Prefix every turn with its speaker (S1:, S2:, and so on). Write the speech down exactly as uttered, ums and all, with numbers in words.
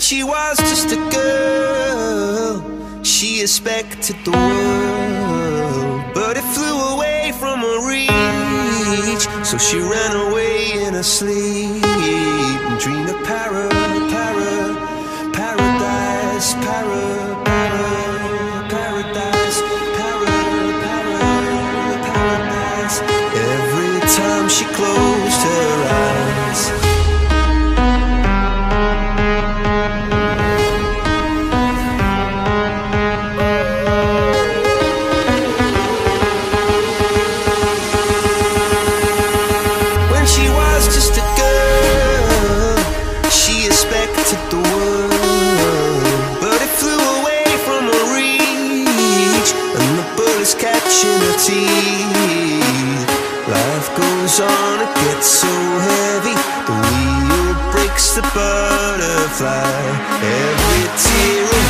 S1: she was just a girl, she expected the world, but it flew away from her reach. So she ran away in her sleep and dreamed of para, para, paradise, para, para, paradise, para, para, paradise. Every time she closed her eyes. The world, but it flew away from her reach, and the bullets catching her teeth. Life goes on, it gets so heavy, the wheel breaks the butterfly. Every tear